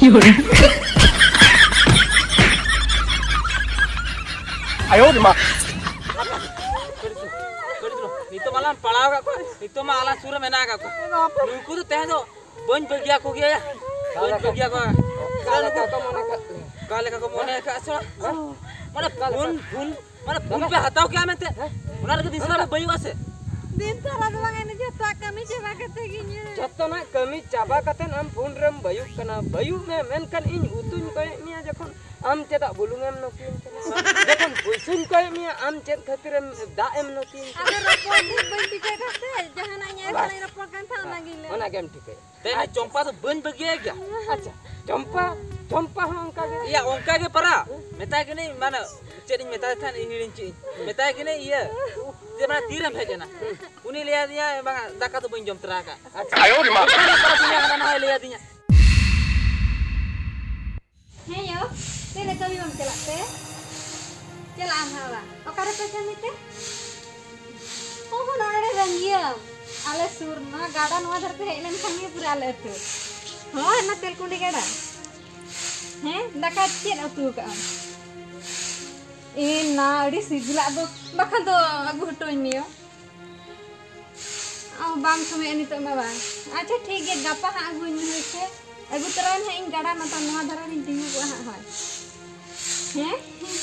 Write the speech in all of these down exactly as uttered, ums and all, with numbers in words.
Ayo di mak. Itu malam palaw kak ko. Itu malah surah mena kak ko. Nuku tu teh tu bon pergi aku dia ya. Bon pergi aku. Kalau kak mana kak. Kalau kak mana kak so. Mana bun bun mana bun pe hatau kya mente. Mana lagi di sana bayu ase. Din salah doang ini jatuh kami coba kata gini. Jatuh nak kami coba kata am pun rem bayu kena bayu me men kan ini utun kayak ni aja kon am cedak bulungan nokin kan busun kayak ni am ced khatir da em nokin Ada rapor ni banti kata jangan nanya saya rapor kan tahu lagi le. mana game tikai Teh compa tu bon pergi aja. acha jompa jompa hong kage Iya ongka ke para. Meta kini mana ceding meta kan ini rinci. Meta kini iya. Dia mana tiram saja na. Uni lihat dia bang daka tu bon jom teraka. Ayo di mak. Para punya anak lihat dia. Hei yo, teh kami mau celak teh. Celak amhala. Oke ada pesan teh. Oh mana ada rangiam. Ale surna gada nuwa धरते है Elon खाने पूरा ale tu. Oh ना तेल कुंडी गड़ा. हैं दका chain अतु का. Eh na adi sigla do bakan to agu hutoi niyo. Oh bang समय ini तो मैं bang. अच्छा ठीक है गप्पा हाँ agu ini है. Agu terang है इन गड़ा ना तो nuwa धरा इन tinggu को हाँ हाँ. हैं?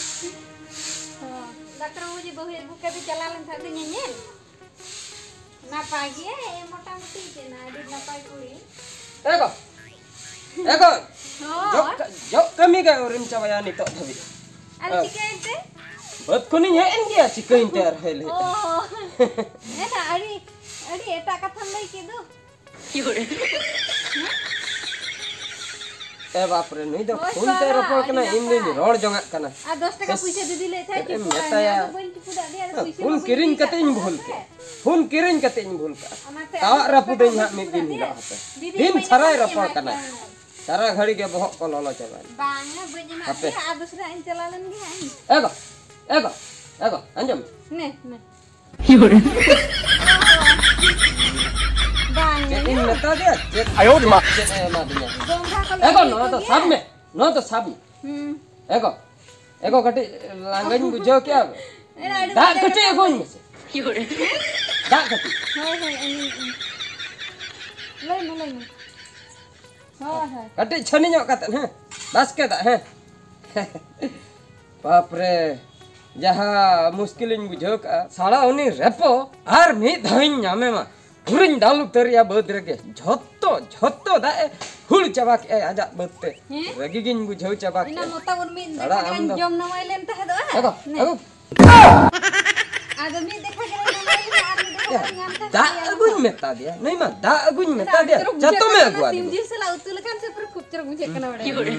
डॉक्टर मुझे बहु एक बुक भी चला लें था नyenyen. Na pagi ya, मोटा मोटी je na di na pagi kuri. ego ego Oh. jok jok kami ga urim cawaya ni tok thabi Ada chicken te? bot kuning he en dia chicken ter hele Oh. Eta ari ari eta katham lai kidu. ए बाप रे नहीं तो phone ते रपो कना इमली नि road जंगा कना आ दस टका पैसा दे दिले था कि मेता या फोन किरिन कते इन भूल के फोन किरिन कते इन भूल का तावा रपु दे हा में दिन ला दिन सराय रपो कना सारा घड़ी के बहुत को ललो चला बांगा बजे मा आ दूसरा इन चलालन गे आई एगो एगो एगो अंजम ने ने Yore. बांगा इन मेता दे Ayo di mak. मा दुनिया गोंगा को एगो नो तो सब में नो तो सब में हम्म एगो एगो कटे लांगन बुझो क्या दा कटे एगो में से Yore. दा कटे हाय हाय अनि लई न लई न हाय हाय कटे छनी ᱧᱚᱜ कतन है बस के दा है बाप रे जहां मुश्किलिन बुझो का साला उनी रेपो आर मी धइन ᱧᱟᱢᱮ मा हुरिन डालु तरिया बद रगे झोत्तो झोत्तो दा हुल चबा के आजा बदते रगिगिन बुझो चबा के इना मोता उर्मी साला आम दो जम नवाई लेन तह दो एगो एगो आदमी देखा के नवाई आदमी देखा नाम तह दा अगुन मेता दिया नहीं मा दा अगुन मेता दिया जतो में अगुआ तीन दिन से ला उतुल kan से पर खूब चर मुझे कना बड़े Yore.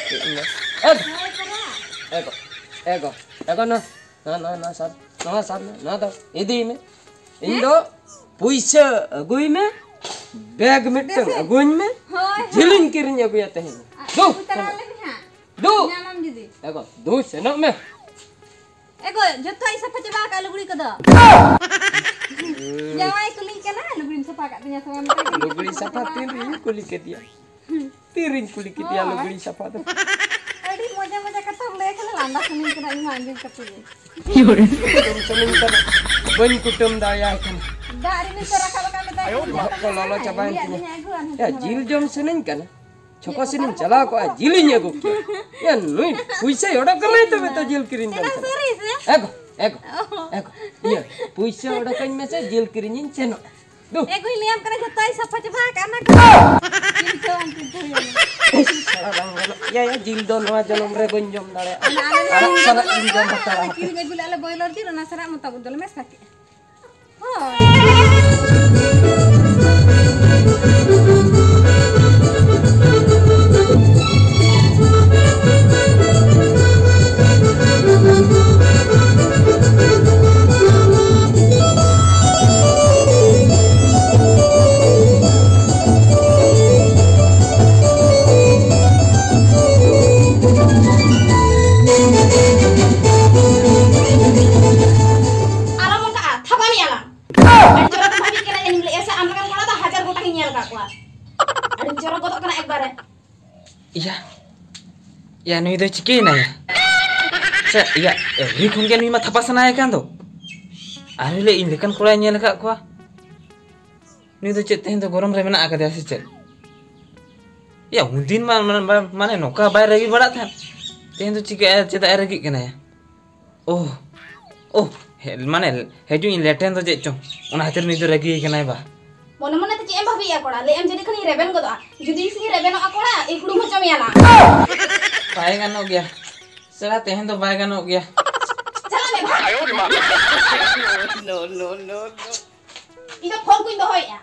एगो एगो एगो ना ना ना ना सब ना सब ना दो इदी में इंदो पैसा अगुई में बैग मिटन अगुई में झिलिन किरिन अगुया तहे दो उतरा ले हां दो नाम दीदी एगो दो सेनो में एगो जतो ऐसा पचबा का लुगड़ी को दो जवाई कुली के ना लुगड़ी सफा का दिया सवा में लुगड़ी सफा तीन कुली के दिया तीन कुली के दिया लुगड़ी सफा तो अड़ी मजा मजा कथा ले के लांदा सुनी के ना आंगे कतुले Yore. कुटुम सुनिन कर बन कुटुम दाया kan दारी में तोरा का का में ayo ko lolo cabain punya ya jil jom sunin kan choko sunin chala ko jilinya ko ya nui puisa oda kamai to beto jil kirin kan sorry से ego ego ego iya puisa oda kan me se jil kirinin cheno do ए कोई लियाम करे जतो ऐसा पचबा का ना तीन सौ अंतिम ya ya jil do noa janam re gonjom dale anak sana jil jom batara किरी गई बुला ले बॉयलर दी ना सरा मत बदल में सके हो Iya. Ya nui do cike na ya. Sa iya, ri khon ge nui ma thapa sana kan do. Are le in lekan kora nyel ka ko. Nui do chet tehen do gorom re mena akade ase chet. Ya undin ma mane noka bai ragi bada than. Tehen do cike chet are ragi kana ya. Oh. Oh, mane heju in leten do chet chong. Ona hatir nui do ragi kana ba. Mone mone te cem bhabi ya koda le em jadi khani reben goda judi isi reben a koda e kudu mo chamiala Bai gano gya. Sera tehen do bai gano gya. chala me bha ayo ma no no no no ida phone kuin do hoy ya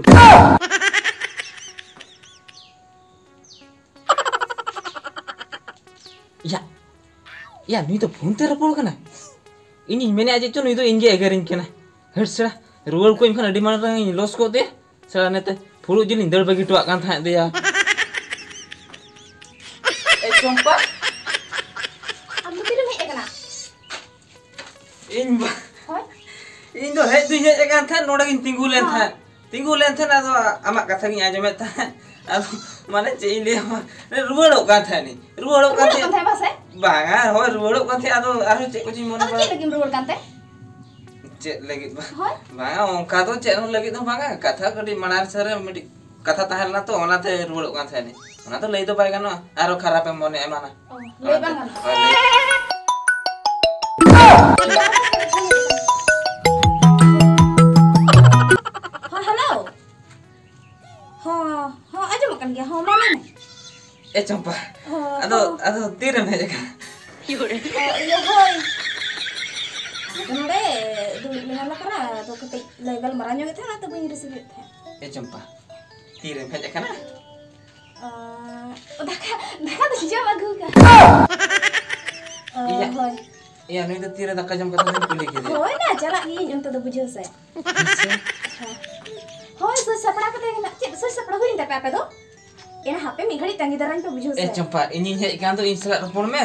Ya. Ya nui do phone te rapol kana. Ini mene aje cho nui do inge agarin kana. Her sera ruwal ko im khana demand rang loss ko de. Sera nete phulu jin indar bagi tuak kan tha de ya. Eh chompa. amu tiru me ekana In ba. hoy In do he du he kan tha noda gin tinggu len tha. Tinggu len tha ado amak katha gi ajomet tha. Ado mane che in le ma ruwal kan tha ni. Ruwal kan kan tha. thai base Banga hoy ruwal kan tha ado aru che ko jin mone am ba. ki lagi ruwal kan te Cek lagi ba. hoy Banga ongka to cek no lagi to banga katha kadi manar sare medi katha tahel na to ona te ruwal kan tha ni. Ona to lei do bai gano aro kharap em mone emana. oh le bangan ha hello ha ha aja makan gya ha mana ne Eh chompa. Oh, Ado ado tire me jaka. oh iya hoy Nore, dulu dengan lah karena tuh ketik legal marahnya gitu kan atau bunyi disebut. Eh chompa. Tire me jaka na. Eh, udah kah, udah kah tuh jawab aku kah? Iya. Hoy, Iya nui do tire da kajam kata ni puli kiri. hoy na jalan ini untuk tuh bujur saya. Hoy, so sapra kata yang nak, cik, so sapra huin tapi apa tuh? Ini H P migari tanggi darah itu bujur Eh saya. chompa ini he kan to insalat rapor me.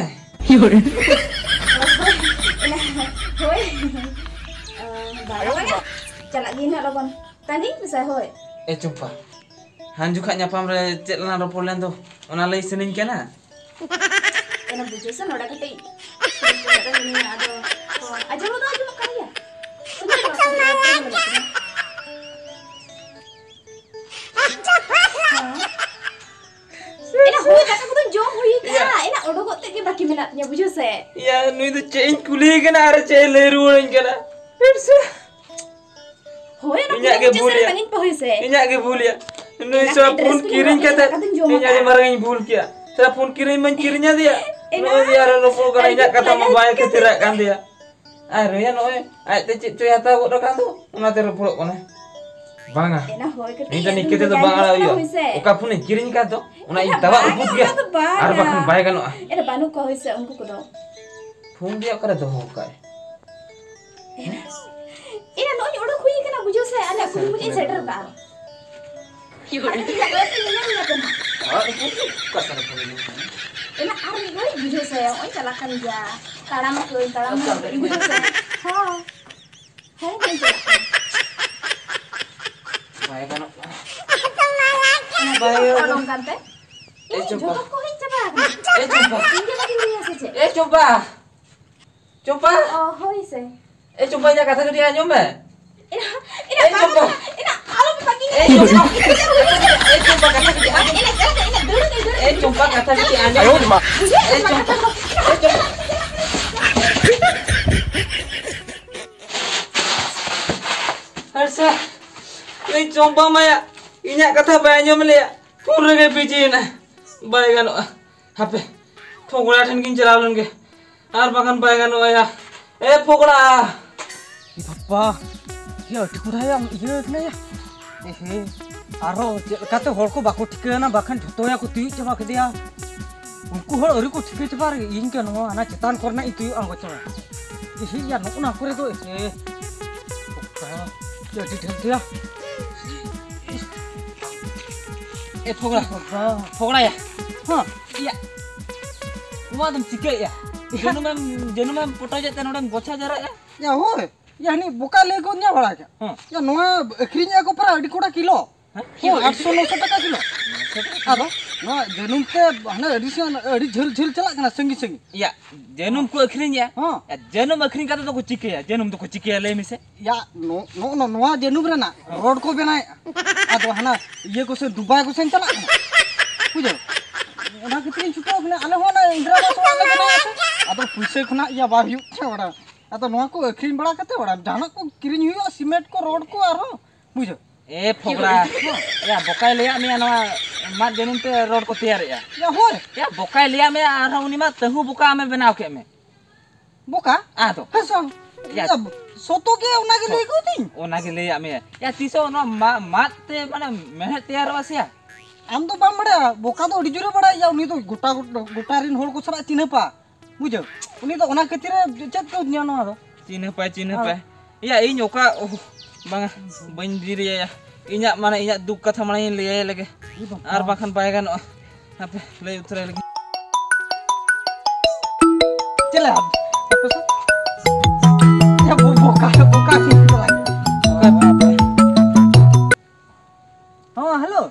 Hoy, eh, barang mana? Jalan gini nak lawan. Tadi bisa hoy. Eh chompa. Hanju kha nyapam re cek lana rapor len do. Ona lei senin kana. Ini bujur saya noda ketik. Ini ada. Aja lo tuh aja makan ya. Ini hui kata aku tuh jom hui kah? Ini udah kok tegi baki minatnya bujur saya. Ya nui do cek kuli kana are cek le ruwal kana. Persa. Hui nak Inyak ke bujur bul saya ya. tangin pahui saya. Inya ke bul ya. Nui Enak, so address pun ko kiring juga, kata. enak, kata jom Inya makan. ni marang bul kia. Saya pun kiring men kirinya dia. Enak. Nui dia ro rapor kana inya Aduh, kata banyak mobile ke kata. tirak kan dia. Are ya noe. Ai te cek cuy ata ko kan tu. Ona te rapor kana. Banga. Enak hui ketik. Ini tadi kita tu bangala yo. Oka pun kiring ka to. Ona Enak, itawa banyak, uput dia. kata banyak. Ar bakan bai kan. Ini banu kau hui saya ungku kudo. Phone dia kara do hokai. Ini noy udah hui kena bujur saya. Ada aku punya insider kan. Yaudah. Ah, itu kasar phone ini. Enak hari kali bujur saya. Oh calakan dia. Taram aku, taram aku. Bujur saya. Ha. Hai kan calakan. Bai kan. Bayo. Tolong kan teh. Eh coba. Kau hin coba. Eh coba. Ini lagi dia saja. Eh coba. Coba. Oh, hoi se. Eh coba aja kata ke dia nyombe. Ini ini Eh, coba. Ini kalau pagi. Eh coba. Eh coba kata ke dia. Ini ini ini dulu nih dulu. Eh coba kata ke dia. Ayo di mah. Eh coba. Eh coba. Harsa. Ini coba maya. Inya kata banyak melia. Pura ke biji na. Bai kan H P. Pokoknya than kin jalan ke. Ar bakan bai kan ya. Eh pokoknya. Papa, ya dikura yang iya kena ya. Eh, aro kata hor ko bako tikana bakan joto ya ko tiu cuma ke dia. Unku hor ori ko tikir cebar ingka no ana cetan korna itu anggo cewa. Eh ya no na kore to eh. Papa, ya di dia. Eh pokoknya. Papa, Pokoknya ya. ha, Iya. Cuma tuh tiga ya. Jangan mem, jangan mem foto aja kan orang bocah jarak ya. ya hoy. Ya ni buka lego nya bala kya. Hmm. Ya no akhirnya ko para dikura kilo. Hah? Oh, आठ सौ नौ सौ टका किलो Ado, no janum te hana addition adi jhul jhul chalak kana sangi sangi. Ya, janum ko akhrin ya. Ha. Ya, janum akhrin kata to ko chike ya. Janum to ko chike ya le mise. Ya no no no noa janum rena road ko benai. Ado hana ye ko se Dubai ko sen chalak kana. Bujo. Ona kitrin chuto bena ale hona Indra Mas wala kana ase. Ado puise khona ya ba hiu chora. Ado noa ko akhrin bada kate bada jana ko kirin hiu cement ko road ko aro. Bujo. Eh pokra. Ya bokai le ami ana mat janum te road ko tayar ya. Ya hoy. Ya bokai le ami ara uni ma tahu buka ame benau ke me. Boka? Ah to. Hasa. Ya. Ya soto ke ona ke lei ko ting. Ona ke le ami ya tiso no mat te mana mehet tayar wasia. आम तो balm बड़ा बोका तो अड़ी जोरे बड़ा या उनी तो गोटा गोटा रिन होल को सरा चिन्ह पा बुझो उनी तो ओना खातिर चेत को न्यानो आरो चिन्ह pa चिन्ह pa ya ᱤᱧ oka bang bañ diri ya iñak mana iñak duk katha mana ᱤᱧ lay lage ar bakhan bay ganoa hape lay utre lagi चले अब या वो बोका बोका की हां हेलो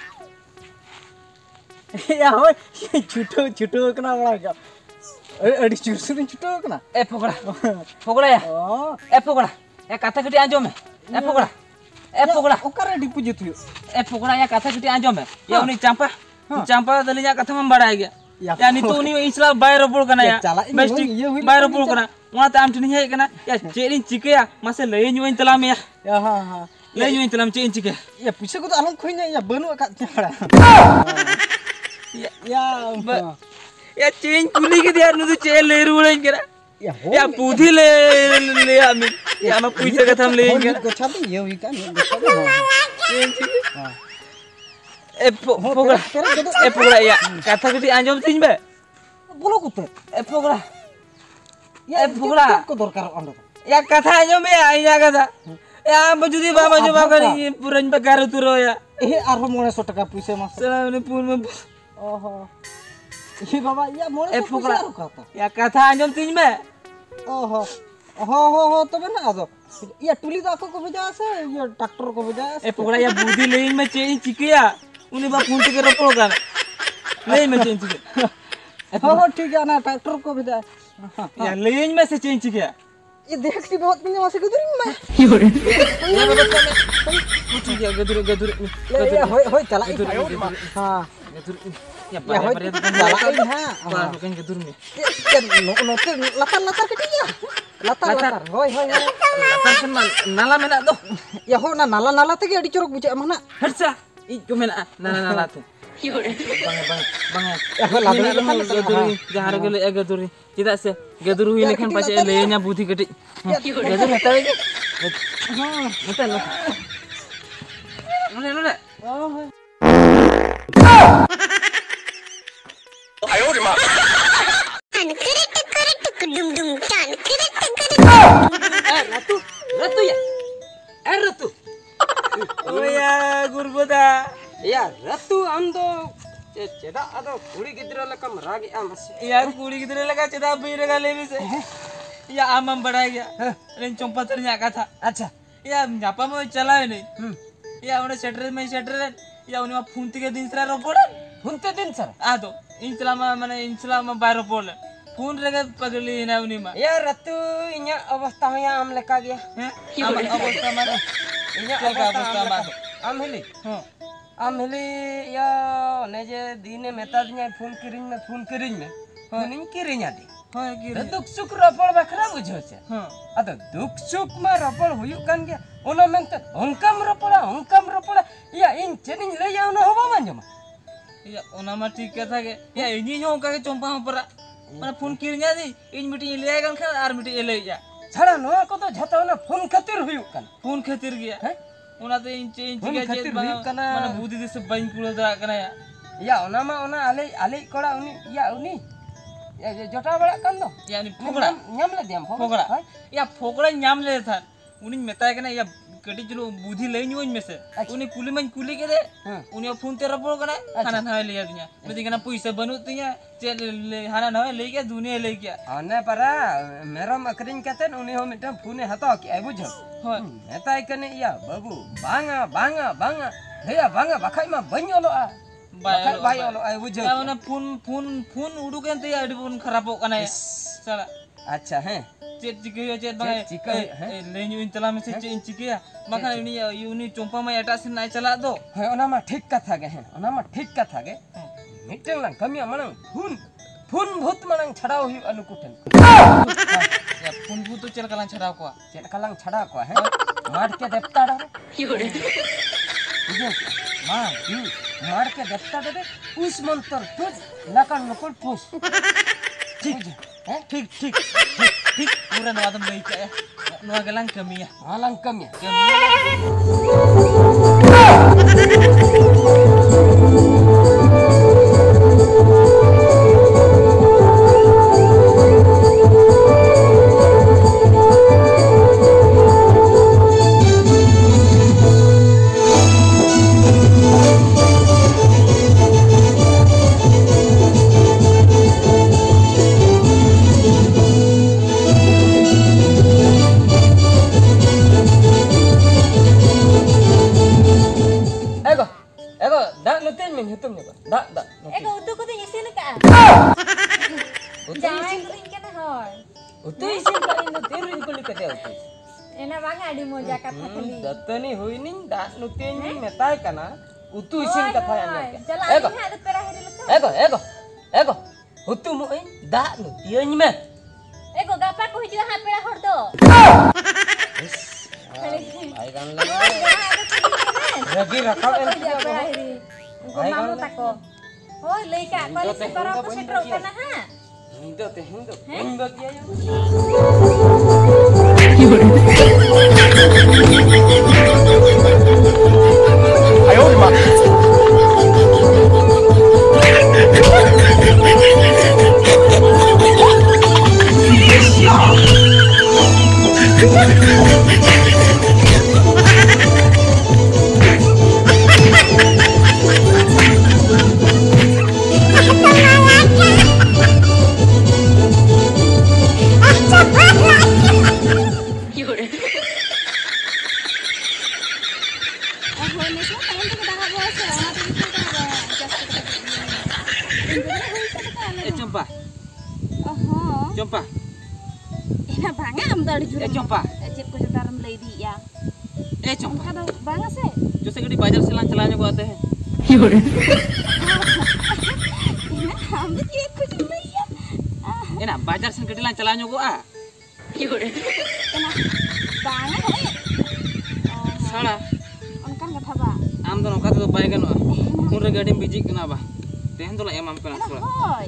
या होय छुटो छुटो कना बड़ा का अड़ी चुरसुन छुटो कना eh pokora pokora ya ओ eh pokora ya kata gede anjom me eh pokora eh pokora ओकरे डिपोजिट थयो eh pokora ya kata gede anjom me ya uni campa campa dalinya kata mam bada ya ya ni to uni isla bay robol kana ya besti bay robol kana ona tam tini hej kana ya cedin cike ya mase lay nyuin telam ya या हां हां lay nyuin telam cedin cike या पुसे को तो आलम खोइना या बनु का बड़ा ya या ya cedin kuli ke dia nu ce lay rulen kira या हो ya pudhi le le ami ya ma puisa ka tham le kira को छाती ये हुई का ये छाती हां eh pokora eh pokora ya kata gede anjom tin be बोलो कुते eh pokora या eh pokora को दरकार अंदर ya kata anjom ya inya kata ya amba judi baba coba kali puran bagaru turo ya ए आरो मोने सौ टका पुसे मास salam ni pun ओहो ये बाबा या मोने eh सौ pokora पुसे कहता ya kata anjom tin be ओहो हो हो हो तबे ना आदो या टुली तो आको को भेजा से ये ट्रैक्टर को भेजा eh pokora ya budi lein me cedin cike ya uni ba phun ke ropol kan lein me cedin cike हो हो ठीक है ना ट्रैक्टर को भेजा ya lein me se cedin cike ya ये देख के बहुत मिलने वासे गुजरी मैं ya baba kuci ya gadur gadur ले होय होय चला हां gadur ya या pada होय pada चला हां Wah, bukan gadur nih. नो नो लतर लतर के दिया लतर लतर होय होय Latar kan man, nala mena tuh. या हो ना नाला नाला तक अड़ी चोरक बुझे माना Hersa, ih cuma mena, nala nala tuh. Bang bang bang. या हो लादे gadur nih, jangan gele ya gadur nih. Tidak sih, gadur hui lekan pas lehnya budi gede. Gadur hata aja. हां Betul lah. Nole nole. Eh, ratu, ratu ya. Eh, ratu. Oh ya, gurboda. या रतु हम तो चेदा अदो कुड़ी गिद्रा लकम रागी Amas Ya, kuli gitu lagi ceda bira kali bisa. Ya, amam bada ya. Ren chompa ternya kata. अच्छा Ya, nyapa mau chala ini. Ya, udah setter main setter. Ya, udah mah phone tiga din sera ropor. हुनते दिन सर Ado, inselama mana inselama bayar ropor. Phone rega pagli na uni mah. या रतु इnya अवस्था होया आम लेका गया Aman अवस्था mana? इnya Cel ka अवस्था अवस्था mana? आम हेली Huh. आम हेली या ने जे दीने मेता दिया फोन किरिंग में फोन किरिंग में फोन किरिंग आदि Huh, kira. दुख सुख रपड़ बखरा बुझो छे Huh. अद दुख सुख में रपड़ हुयु कान गया ओना मेंते अंकम रपड़ा अंकम रपड़ा या इन चेनिंग ले या ओना होबा मांजमा Ya, ona mah ठीक kata ke. Ya, ini nyo ka ke chompa pera. Mana phone kirnya di, ini meeting ile kan kan ar meeting ile ya. छड़ा नोआ को तो झता ओना फोन खातिर हुयु कान Phone khatir gaya. हैं Ona to inci inci Phone gaya khatir jet huyuk kana. mana budi desa bank pulo dara kana ya. या ओना मा ओना आले आले कोड़ा उनी या उनी या जोटा बड़ा कान दो Ya ni phokra. nyam ले दियम Phokra. Ya phokra nyam le than. Uni meta kana ya kati julu budi le nyu mese. Uni kuli man kuli ke de. Hmm. Uni phone te rapor kana hana na le ya dunya. Berarti kana puisa banu tinya jet le hana na le ke dunia le ke. अने परा मेरम occurring कते उनी हो मिटा phone हता के आई बुझो Hoi. नेताय कने या बाबू बांगा बांगा बांगा भैया बांगा बखाई मा बन्योलो आ Bakal bayi olo ay wujud. Ya mana pun pun pun uduk ente ya di pun kharapok kana ya. Salah. Acha he. Cek jika ya cek bang. Cek jika, eh lenyu intala में से cek jika ya. Maka ini ya ini चंपा में एटा से नाय चला दो. He ona ma ठीक कथा गे he. Ona ma ठीक कथा गे. मिटंग lang kami manang phun phun bhut manang chadao hi anukuten. Ya pun pun tu cel kalang छड़ा को. Cek kalang chada ko he. Mar ke depta da. Yore. Ma, yu mar ke depta da de. Us montor tu lakan nokol pus. ठीक है ठीक ठीक ठीक ठीक पूरा नवादम नहीं क्या नवा गलांग कमी है Alang kami. Ego, ego, dak nutin min hitung ni ba? Dak dak. Eko utu ko tuh isin ka. Utu Jangan isin, kuring kana hoy. utu isin ka inu tirin kuli ka dia utu. Enak banget di mau jakat Hmm, kali. datani huinin dak nutin min metai kana. Utu isin ka thaya ni. Jalan Ego, ini ada terakhir lekas. ego, ego, ego. Utu mo in dak nutin me. Eko gapa ko hijau ha pera hor do. Ai kan lagi. Oh, jangan ada kuring kana. Lagi rakam en Ko ja pera hiri. Ko mamu tako. Oh, lei ka ko si para ko setro kana ha. Hindo te hindo. Hindo kia ya. eh Champa Oh, Champa enak banget am tadi eh jurang. Champa Cip ko dalam lady ya. eh Champa Kada banget sih. जो से गड़ी बाजार से लान चलाने को आते हैं Enak am tuh cip ko juga ya. Ah, ये ना बाजार से गड़ी लान चलाने को आ enak banget hoy. Oh, साला on kan kata ba. आम तो नौका तो बाय गनो उन रे गाड़ी में बिजी कना बा तेहन तो ला एमाम कना Enak साला hoy.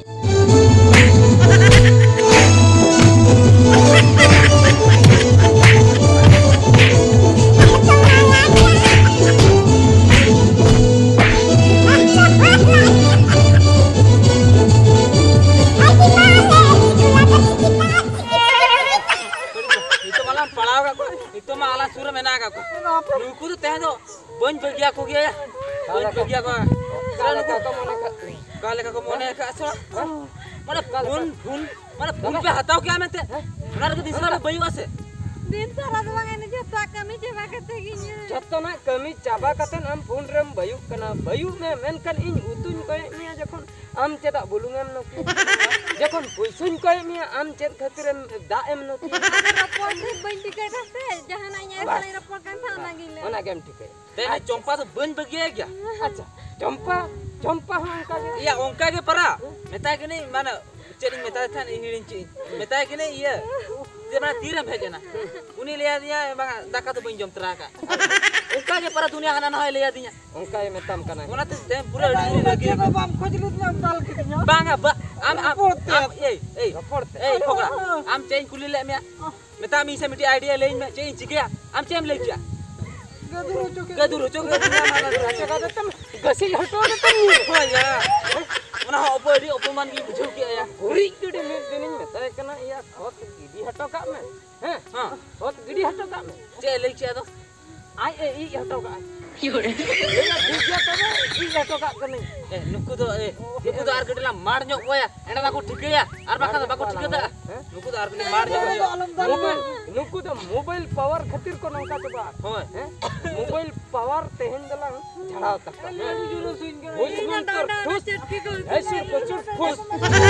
itu malah palaw ka ko itu mah ala sura mena ka ko nuku to teh do bon bagia ko gya ya bon bagia ko Kala ka ka mana ka. kale ka ko mone ka so mana pun pun mana pun pe hataw kya mente mana ke disala bayu ase Din salah bang ini jatuh kami coba kataginya. Jatona kami caba katen am phun rem bayu kana bayu me men kan in utun koy mia jakon am cedak bulungam no jakon puisun koy mia am ced khatirem da em no Ada rapor deh banti kata sih. Jangan nanya kali rapor kan sana gila. ona gem tikai teh ni chompa to bon bagia kya acha chompa chompa hong ka ge iya ongka ke para meta ke ni mana cering meta than hirin ci meta ke ni iya dia mana tiram bhejana uni lihat dia bang daka to bon jom teraka ongka ke para dunia hana na lihat dia ong ka metam kana ona to teh pura diri lagi bam khojlut nyam dal kitnya bang ba am am am ei ei report ei pokra am chain kuli le mea meta mi se miti idea lein me chain chikya am chain le kya gaduro choke gaduru chok dunia mana acha ka tam gasil hato de tam ni oh ya ona ho opo di opo man gi bujhu kya ya puri gidi me dinin meta kana iya khot gidi hato ka me he ha khot gidi hato ka me chain le kya to ai eh i hotau ka Yore. Dia tebe i hotau ka kene. Eh nuku do eh nuku do ar gedela mar nyok boya. Ena baku thike ya. Ar bakha baku thike da. Nuku do ar gedela mar nyok. Mobile नुकु the mobile power खातिर को नंका तो बा Hoy. Mobile power तेहन दला झड़ाव तक Lu juru suin हुस गुन कर ठुस ऐसुर को चुट फुस